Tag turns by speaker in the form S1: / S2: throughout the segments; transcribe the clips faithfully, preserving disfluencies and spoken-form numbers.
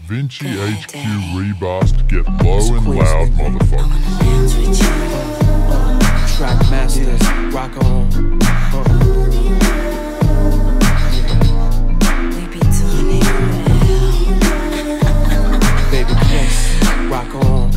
S1: Vinci H Q Rebost, get low and loud, motherfucker.
S2: Track masters, rock on. Uh.
S3: We be doing it well.
S2: Baby Kiss, rock on.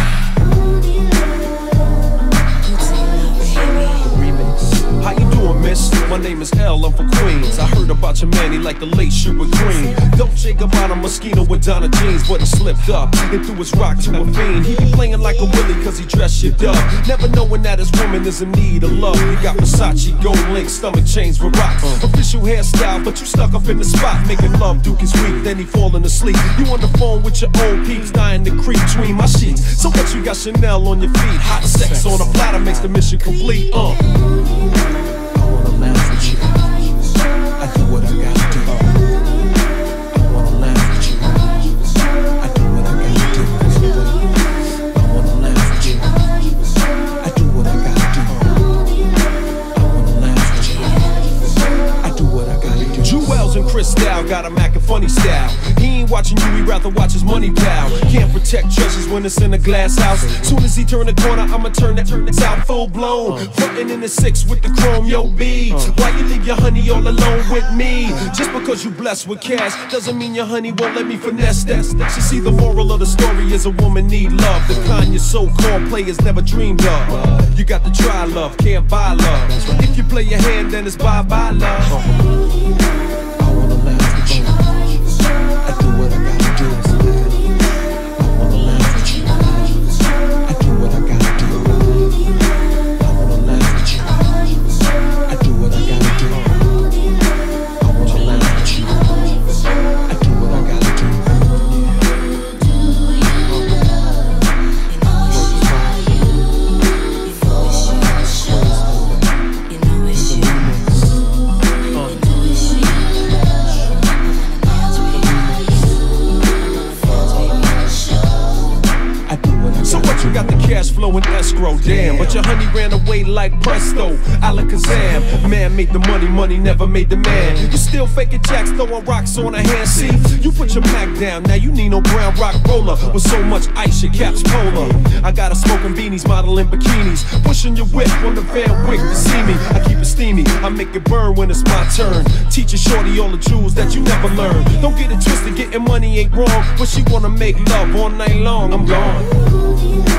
S2: Remix. How you doing, miss? My name is L, I'm from Queens. I heard about your man, he like the late Sugar Queen. Dolce Gabbana Moschino with Donna jeans, but he slipped up and threw his rock to a fiend. He be playing like a Willie cause he dressed shit up, never knowing that his woman is in need of love. He got Versace, gold link, stomach chains with rocks, official hairstyle, but you stuck up in the spot making love. Duke is weak, then he falling asleep. You on the phone with your old peeps, dying to creep between my sheets. So what, you got Chanel on your feet, hot sex on a platter makes the mission complete. Uh. I wanna laugh with you, I do what I gotta do. I wanna laugh with you, I do what I gotta do. I wanna laugh with you, I do what I gotta do. I wanna laugh with you, I do what I gotta do. Jewels and Cristal got him acting funny style. He ain't watching you, he rather watch his money pal. Can't protect treasures when it's in a glass house. Soon as he turn the corner, I'ma turn that out full blown. Frontin' in the six with the chrome, yo B. Why you leave your honey all alone with me? Just because you blessed with cash doesn't mean your honey won't let me finesse that. You see, the moral of the story is a woman need love, the kind your so-called players never dreamed of. You got to try love, can't buy love. If you play your hand, then it's bye-bye love. I wanna laugh with you, I do what I gotta do. I wanna laugh with you, I do what I gotta do. I wanna laugh with you, I do what I gotta do. I wanna laugh with you, I do what I gotta do. So what, you got the cash flow in escrow, damn, but your honey ran away like presto, alakazam. Man made the money, money never made the man. You still faking jacks, throwing rocks on a hand. See, you put your Mac down, now you need no brown rock roller with so much ice your cap's polar. I got her smoking beanies, modeling bikinis, pushing your whip on the Van Wick to see me. I keep it steamy, I make it burn when it's my turn. Teaching shorty all the jewels that you never learned. Don't get it twisted, getting money ain't wrong, but she wanna make love all night long. I'm gone.